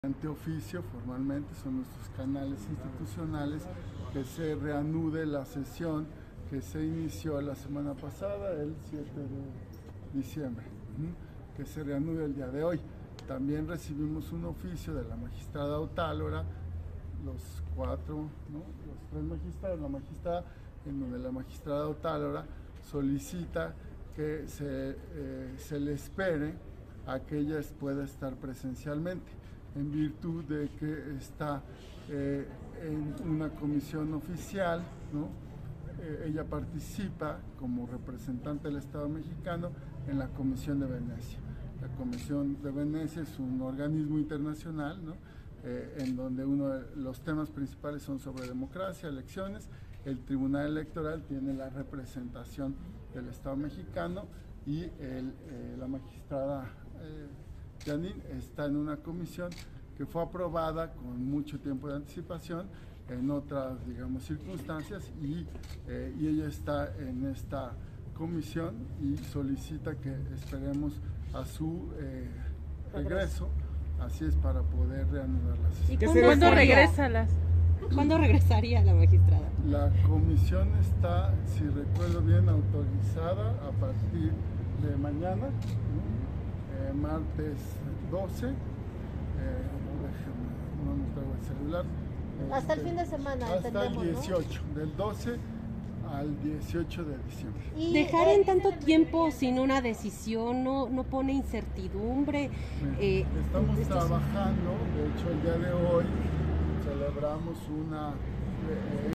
Ante oficio, formalmente, son nuestros canales institucionales, que se reanude la sesión que se inició la semana pasada, el 7 de diciembre, que se reanude el día de hoy. También recibimos un oficio de la magistrada Otálora, los tres magistrados, la magistrada, en donde la magistrada Otálora solicita que se le espere a que ella pueda estar presencialmente, en virtud de que está en una comisión oficial, ¿no? Ella participa como representante del Estado mexicano en la Comisión de Venecia. La Comisión de Venecia es un organismo internacional, ¿no? En donde los temas principales son sobre democracia, elecciones. El Tribunal Electoral tiene la representación del Estado mexicano y la magistrada Janine está en una comisión que fue aprobada con mucho tiempo de anticipación en otras, circunstancias, y ella está en esta comisión y solicita que esperemos a su regreso, así es, para poder reanudar la sesión. ¿Cuándo regresaría la magistrada? La comisión está, si recuerdo bien, autorizada a partir de mañana, martes 12, no me traigo el celular. Hasta el fin de semana, hasta el 18, ¿no? Del 12 al 18 de diciembre. ¿Y dejar en tanto tiempo sin una decisión no pone incertidumbre? Estamos trabajando, de hecho el día de hoy celebramos una